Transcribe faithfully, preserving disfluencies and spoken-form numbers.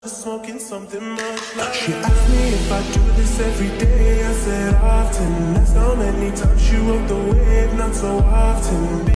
Smoking something much like she asked me if I do this every day. I said often. That's how many times she rode the wave, not so often.